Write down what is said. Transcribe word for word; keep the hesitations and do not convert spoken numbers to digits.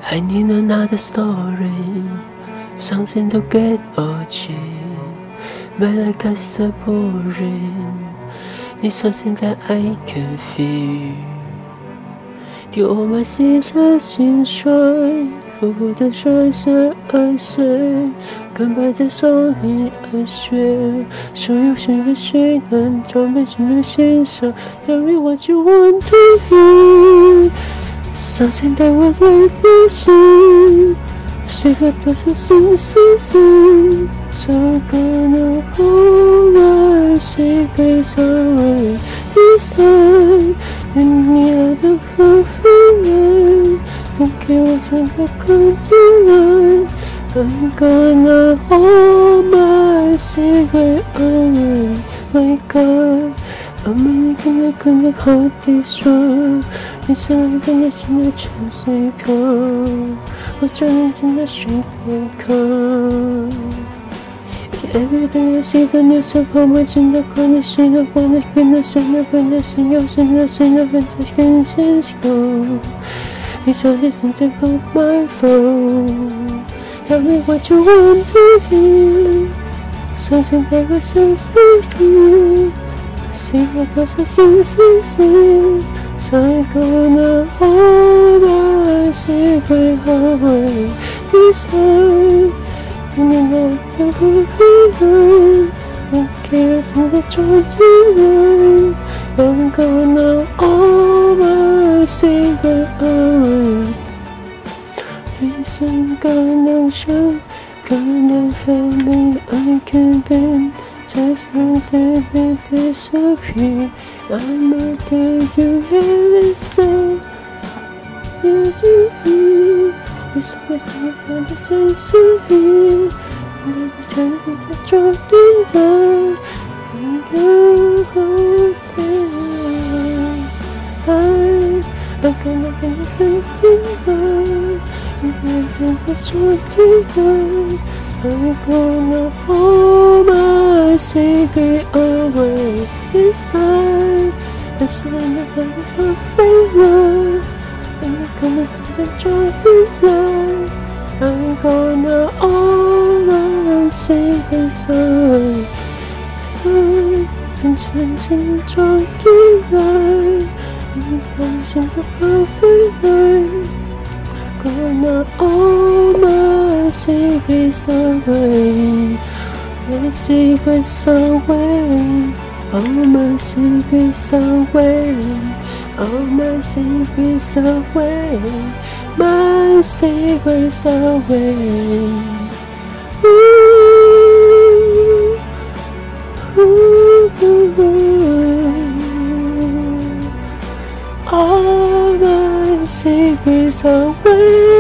I need another story， 伤心都给我去，未来开始不忍，你相信在爱 can feel， 丢我满心的心碎，浮浮的水是爱谁？干白在手里爱雪，所有心的谁能装备进入心上？要你我就 want to hear， 伤心带我泪的心，谁和都是心碎碎，这个能后来谁会稍微第三，愿你爱的很远，都给我整个看起来。I'm gonna hold my secret away, my God。我们一个人跟着好地说，你是一个人真的全是靠，我就认真的学会靠。Everything I see the news of how much in the condition of one that can listen up and listen, you're in the sin of it, I can just go. It's all this to hold my phone. Tell me what you want to hear. Something that was so sexy. See what was so sexy. So I'm gonna hold my secret away this time. Do me like the whole I can't see the joy you I'm gonna hold my secret away。人生可能伤，可能分离 I can bend just don't let me disappear I'ma tell you everything Is you It's best to find the sense of you I'm just trying to get your divine And you will say I I'm gonna get you divine I'm gonna hold my secret away this time. I surrender my favorite. I'm gonna enjoy you love. I'm gonna hold my secrets away. I'm changing joy you love. I'm gonna sing the perfect night. Gonna all my secrets away, my secrets away, all my secrets away, all my secrets away, my secrets away. Ooh, ooh, ooh, ooh. All my secrets away.